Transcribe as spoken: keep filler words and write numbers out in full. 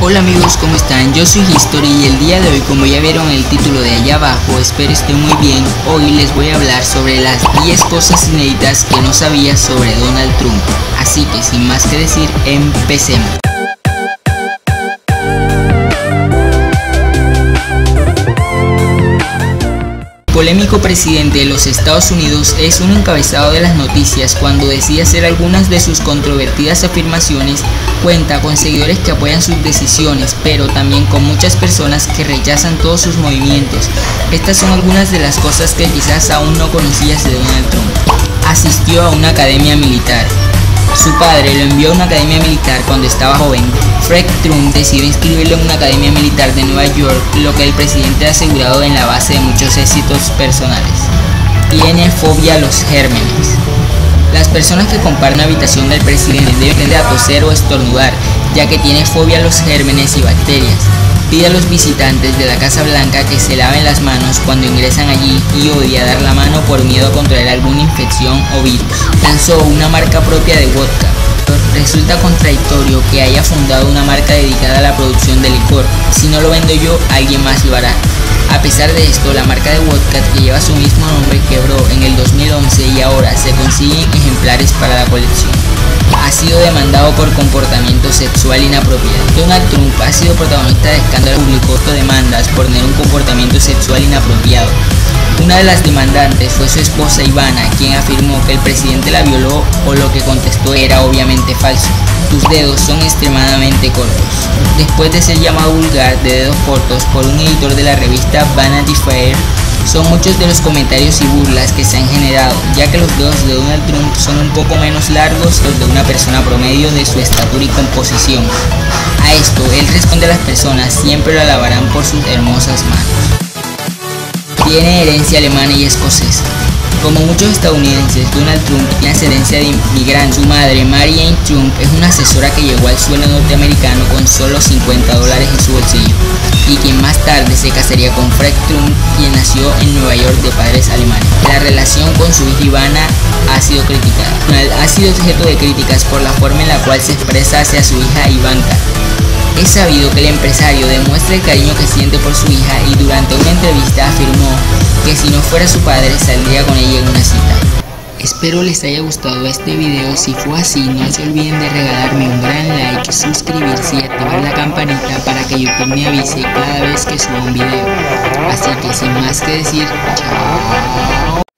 Hola amigos, ¿cómo están? Yo soy History y el día de hoy, como ya vieron el título de allá abajo, espero estén muy bien. Hoy les voy a hablar sobre las diez cosas inéditas que no sabía sobre Donald Trump. Así que sin más que decir, empecemos. El polémico presidente de los Estados Unidos es un encabezado de las noticias cuando decide hacer algunas de sus controvertidas afirmaciones. Cuenta con seguidores que apoyan sus decisiones, pero también con muchas personas que rechazan todos sus movimientos. Estas son algunas de las cosas que quizás aún no conocías de Donald Trump. Asistió a una academia militar. Su padre lo envió a una academia militar cuando estaba joven. Fred Trump decidió inscribirlo en una academia militar de Nueva York, lo que el presidente ha asegurado en la base de muchos éxitos personales. Tiene fobia a los gérmenes. Las personas que comparten la habitación del presidente deben tender a toser o estornudar, ya que tiene fobia a los gérmenes y bacterias. Pide a los visitantes de la Casa Blanca que se laven las manos cuando ingresan allí y odia dar la mano por miedo a contraer alguna infección o virus. Lanzó una marca propia de vodka. Resulta contradictorio que haya fundado una marca dedicada a la producción de licor. Si no lo vendo yo, alguien más lo hará. A pesar de esto, la marca de vodka, que lleva su mismo nombre, quebró en el dos mil once y ahora se consiguen ejemplares para la colección. Ha sido demandado por comportamiento sexual inapropiado. Donald Trump ha sido protagonista de escándalos públicos o demandas por tener un comportamiento sexual inapropiado. Una de las demandantes fue su esposa Ivana, quien afirmó que el presidente la violó, o lo que contestó era obviamente falso. Tus dedos son extremadamente cortos. Después de ser llamado vulgar de dedos cortos por un editor de la revista Vanity Fair, son muchos de los comentarios y burlas que se han generado, ya que los dedos de Donald Trump son un poco menos largos que los de una persona promedio de su estatura y composición. A esto, él responde a las personas siempre lo alabarán por sus hermosas manos. Tiene herencia alemana y escocesa. Como muchos estadounidenses, Donald Trump tiene ascendencia de inmigrante. Su madre, Mary Ann Trump, es una asesora que llegó al suelo norteamericano con solo cincuenta dólares en su bolsillo, y quien más tarde se casaría con Fred Trump, quien nació en Nueva York de padres alemanes. La relación con su hija Ivana ha sido criticada. Donald ha sido objeto de críticas por la forma en la cual se expresa hacia su hija Ivanka. Es sabido que el empresario demuestra el cariño que siente por su hija y durante una entrevista afirmó que si no fuera su padre saldría con ella en una cita. Espero les haya gustado este video. Si fue así, no se olviden de regalarme un gran like, suscribirse y activar la campanita para que YouTube me avise cada vez que suba un video. Así que sin más que decir, chao.